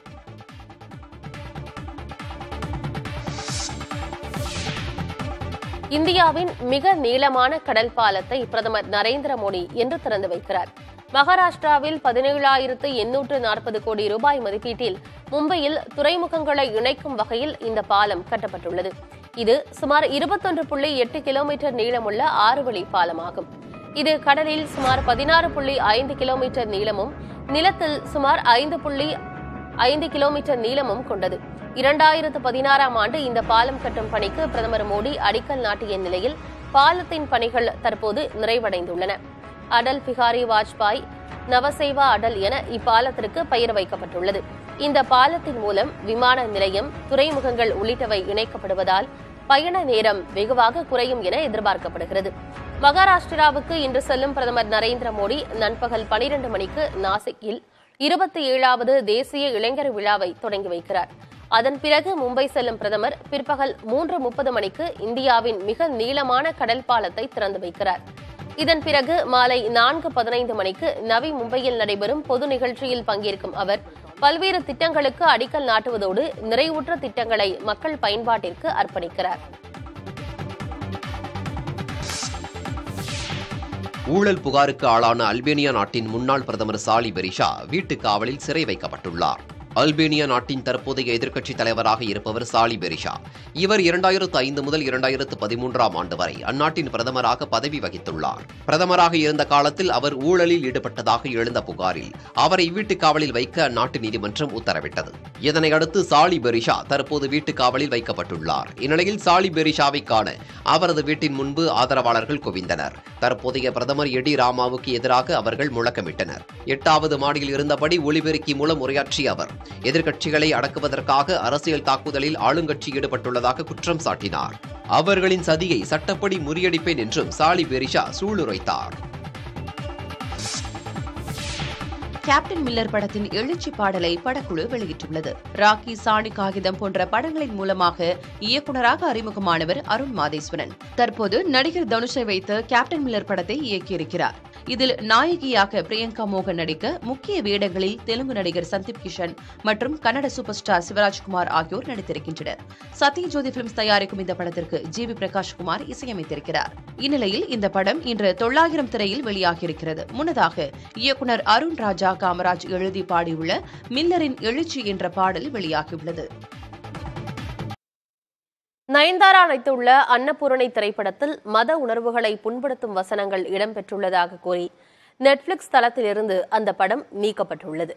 இந்தியாவின் மிக நீளமான கடல் பாலத்தை பிரதமர் நரேந்திர மோடி இன்று திறந்து வைக்கிறார். மகாராஷ்டிராவில் 17,840 கோடி ரூபாய் மதிப்பீட்டில் மும்பையில் துறைமுகங்களை இணைக்கும் வகையில் இந்த பாலம் கட்டப்பட்டுள்ளது. இது சுமார் 21.8 கிலோமீட்டர் நீளமுள்ள 6 வழி பாலமாகும். இது கடலில் சுமார் 16.5 கிலோமீட்டர் நீளமும் நிலத்தில் சுமார் 5.5 கிலோமீட்டர் நீளமும் கொண்டது. 2016ஆம் ஆண்டு இந்த பாலம் கட்டும் பணிக்கு பிரதமர் மோடி அடிக்கல் நாட்டிய நிலையில் பாலத்தின் பணிகள் தற்போது நிறைவடைந்துள்ளன. அடல் பிகாரி வாஜ்பாய் நவசேவா அடல் என இப்பாலத்திற்கு பெயர் வைக்கப்பட்டுள்ளது. இந்த பாலத்தின் மூலம் விமான நிலையம், துறைமுகங்கள் உள்ளிட்டவை இணைக்கப்படுவதால் பயண நேரம் வெகுவாக குறையும் என எதிர்பார்க்கப்படுகிறது. மகாராஷ்டிராவுக்கு இன்று செல்லும் பிரதமர் நரேந்திர மோடி நண்பகல் 12 மணிக்கு நாசிக்கில் 27வது தேசிய இளைஞர் விழாவை தொடங்கி வைக்கிறார். அதன் பிறகு மும்பை செல்லும் பிரதமர் பிற்பகல் 3:30 மணிக்கு இந்தியாவின் மிக நீளமான கடல் பாலத்தை திறந்து வைக்கிறார். இதன் பிறகு மாலை 4:15 மணிக்கு நவி மும்பையில் நடைபெறும் பொது நிகழ்ச்சியில் பங்கேற்கும் அவர் பல்வேறு திட்டங்களுக்கு அடிக்கல் நாட்டுவதோடு நிறைவுற்ற திட்டங்களை மக்கள் பயன்பாட்டிற்கு அர்ப்பணிக்கிறார். ஊழல் புகாருக்கு ஆளான அல்பேனியா நாட்டின் முன்னாள் பிரதமர் சாலி பெரிஷா வீட்டு காவலில் சிறை வைக்கப்பட்டுள்ளார். அல்பேனியா நாட்டின் தற்போதைய எதிர்க்கட்சித் தலைவராக இருப்பவர் சாலி பெரிஷா. இவர் 2005 முதல் 2013ஆம் ஆண்டு வரை அந்நாட்டின் பிரதமராக பதவி வகித்துள்ளார். பிரதமராக இருந்த காலத்தில் அவர் ஊழலில் ஈடுபட்டதாக எழுந்த புகாரில் அவரை வீட்டுக் காவலில் வைக்க அந்நாட்டு நீதிமன்றம் உத்தரவிட்டது. இதனையடுத்து சாலி பெரிஷா தற்போது வீட்டுக் காவலில் வைக்கப்பட்டுள்ளார். இந்நிலையில் சாலி பெரிஷாவை காண அவரது வீட்டின் முன்பு ஆதரவாளர்கள் குவிந்தனர். தற்போதைய பிரதமர் எடி ராமாவுக்கு எதிராக அவர்கள் முழக்கமிட்டனர். 8வது மாடியில் இருந்தபடி ஒலிபெருக்கி மூலம் உரையாற்றிய அவர் எதிர்க்கட்சிகளை அடக்குவதற்காக அரசியல் தாக்குதலில் ஆளுங்கட்சி ஈடுபட்டுள்ளதாக குற்றம் சாட்டினார். அவர்களின் சதியை சட்டப்படி முறியடிப்பேன் என்றும் சாலி பெரிஷா சூளுரைத்தார். கேப்டன் மில்லர் படத்தின் எழுச்சி பாடலை படக்குழு வெளியிட்டுள்ளது. ராக்கி, சாணி காகிதம் போன்ற படங்களின் மூலமாக இயக்குநராக அறிமுகமானவர் அருண் மாதேஸ்வரன். தற்போது நடிகர் தனுஷை வைத்து கேப்டன் மில்லர் படத்தை இயக்கியிருக்கிறார். இதில் நாயகியாக பிரியங்கா மோகன் நடிக்க முக்கிய வேடங்களில் தெலுங்கு நடிகர் சந்தீப் கிஷன் மற்றும் கன்னட சூப்பர் ஸ்டார் சிவராஜ்குமார் ஆகியோர் நடித்திருக்கின்றனர். சத்யஜோதி பிலிம்ஸ் தயாரிக்கும் இந்த படத்திற்கு ஜிவி பிரகாஷ்குமார் இசையமைத்திருக்கிறார். இந்நிலையில் இந்த படம் இன்று 900 திரையில் வெளியாகியிருக்கிறது. முன்னதாக இயக்குநர் அருண் ராஜா காமராஜ் எழுதி பாடியுள்ள மில்லரின் எழுச்சி என்ற பாடல் வெளியாகியுள்ளது. நயன்தாரா நடித்துள்ள அன்னபூரணி திரைப்படத்தில் மத உணர்வுகளை புண்படுத்தும் வசனங்கள் இடம்பெற்றுள்ளதாக கூறி நெட்ஃபிளிக்ஸ் தளத்திலிருந்து அந்த படம் நீக்கப்பட்டுள்ளது.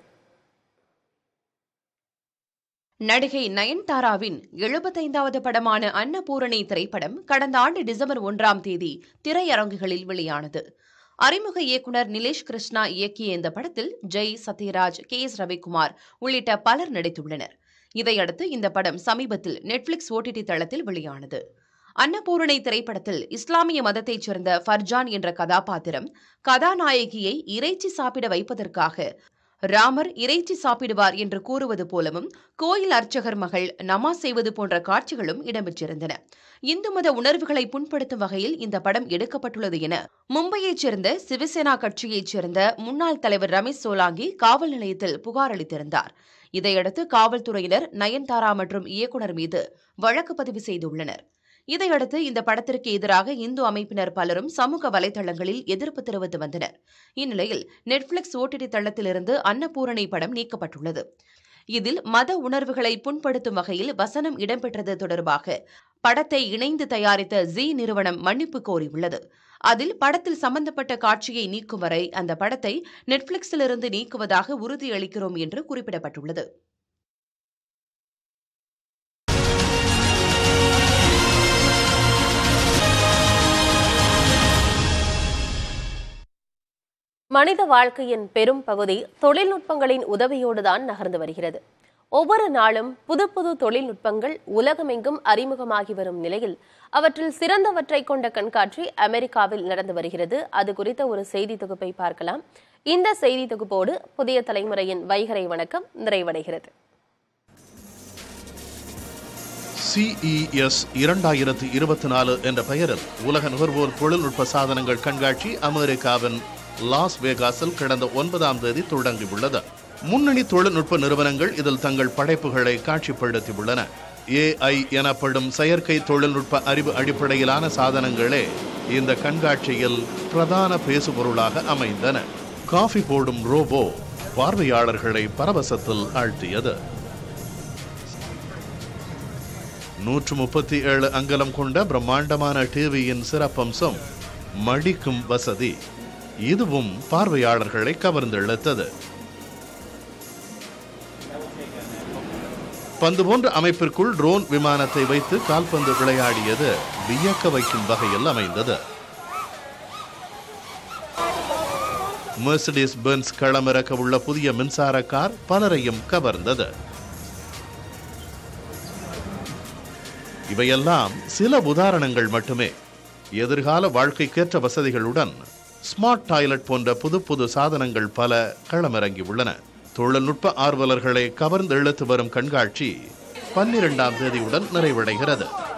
நடிகை நயன்தாராவின் 75வது படமான அன்னபூரணி திரைப்படம் கடந்த ஆண்டு டிசம்பர் 1ஆம் தேதி திரையரங்குகளில் வெளியானது. அறிமுக இயக்குநர் நிலேஷ் கிருஷ்ணா இயக்கிய இந்த படத்தில் ஜெய், சத்யராஜ், KS ரவிக்குமார் உள்ளிட்ட பலர் நடித்துள்ளனர். இதையடுத்து இந்த படம் சமீபத்தில் நெட்ஃபிளிக்ஸ் OTT தளத்தில் வெளியானது. அன்னபூரணி திரைப்படத்தில் இஸ்லாமிய மதத்தைச் சேர்ந்த ஃபர்ஜான் என்ற கதாபாத்திரம் கதாநாயகியை இறைச்சி சாப்பிட வைப்பதற்காக ராமர் இறைச்சி சாப்பிடுவார் என்று கூறுவது போலவும் கோயில் அர்ச்சகர் மகள் நமாஸ் செய்வது போன்ற காட்சிகளும் இடம்பெற்றிருந்தன. இந்து மத உணர்வுகளை புண்படுத்தும் வகையில் இந்த படம் எடுக்கப்பட்டுள்ளது என மும்பையைச் சேர்ந்த சிவசேனா கட்சியைச் சேர்ந்த முன்னாள் தலைவர் ரமேஷ் சோலாங்கி காவல் நிலையத்தில் புகார் அளித்திருந்தார். இதையடுத்து காவல்துறையினர் நயன்தாரா மற்றும் இயக்குநர் மீது வழக்கு பதிவு செய்துள்ளனர். இதையடுத்து இந்த படத்திற்கு எதிராக இந்து அமைப்பினர் பலரும் சமூக வலைதளங்களில் எதிர்ப்பு தெரிவித்து வந்தனர். இந்நிலையில் நெட்ஃபிளிக்ஸ் OTT தளத்திலிருந்து அன்னபூரணி படம் நீக்கப்பட்டுள்ளது. இதில் மத உணர்வுகளை புண்படுத்தும் வகையில் வசனம் இடம்பெற்றது தொடர்பாக படத்தை இணைந்து தயாரித்த ஜி நிறுவனம் மன்னிப்பு கோரியுள்ளது. அதில் படத்தில் சம்பந்தப்பட்ட காட்சியை நீக்கும் வரை அந்த படத்தை நெட்ஃபிளிக்ஸிலிருந்து நீக்குவதாக உறுதியளிக்கிறோம் என்று குறிப்பிடப்பட்டுள்ளது. மனித வாழ்க்கையின் பெரும் பகுதி தொழில்நுட்பங்களின் உதவியோடுதான் நகர்ந்து வருகிறது. ஒவ்வொரு நாளும் புது புது தொழில்நுட்பங்கள் உலகமெங்கும் அறிமுகமாகி வரும் நிலையில் அவற்றில் சிறந்தவற்றை கொண்ட கண்காட்சி அமெரிக்காவில் நடந்து வருகிறது. அது குறித்த ஒரு செய்தி தொகுப்பை பார்க்கலாம். இந்த செய்தி தொகுப்போடு புதிய தலைமுறையின் வைகரை வணக்கம் நிறைவடைகிறது. CES 2024 என்ற பெயரில் உலக நுகர்வோர் தொழில்நுட்ப சாதனங்கள் கண்காட்சி அமெரிக்காவின் லாஸ் வேகாஸில் கடந்த 9ஆம் தேதி தொடங்கியுள்ளது. முன்னணி தொழில்நுட்ப நிறுவனங்கள் இதில் தங்கள் படைப்புகளை காட்சிப்படுத்தியுள்ளன. AI எனப்படும் செயற்கை தொழில்நுட்ப அறிவு அடிப்படையிலான சாதனங்களே இந்த கண்காட்சியில் பிரதான பேசுபொருளாக அமைந்தன. காஃபி போடும் ரோபோ பார்வையாளர்களை பரவசத்தில் ஆழ்த்தியது. 137 அங்குலம் கொண்ட பிரம்மாண்டமான டிவியின் சிறப்பம்சம் மடிக்கும் வசதி. இதுவும் பார்வையாளர்களை கவர்ந்தெழுத்தது. பந்து போன்ற அமைப்பிற்குள் ட்ரோன் விமானத்தை வைத்து கால்பந்து விளையாடியது வியக்க வைக்கும் வகையில் அமைந்தது. மெர்சிடிஸ் பென்ஸ் களமிறக்க உள்ள புதிய மின்சார கார் பலரையும் கவர்ந்தது. இவையெல்லாம் சில உதாரணங்கள் மட்டுமே. எதிர்கால வாழ்க்கைக்கேற்ற வசதிகளுடன் ஸ்மார்ட் டாய்லெட் போன்ற புது புது சாதனங்கள் பல களமிறங்கி உள்ளன. தொழில்நுட்ப ஆர்வலர்களை கவர்ந்து இழுத்து வரும் கண்காட்சி 12ஆம் தேதியுடன் நிறைவடைகிறது.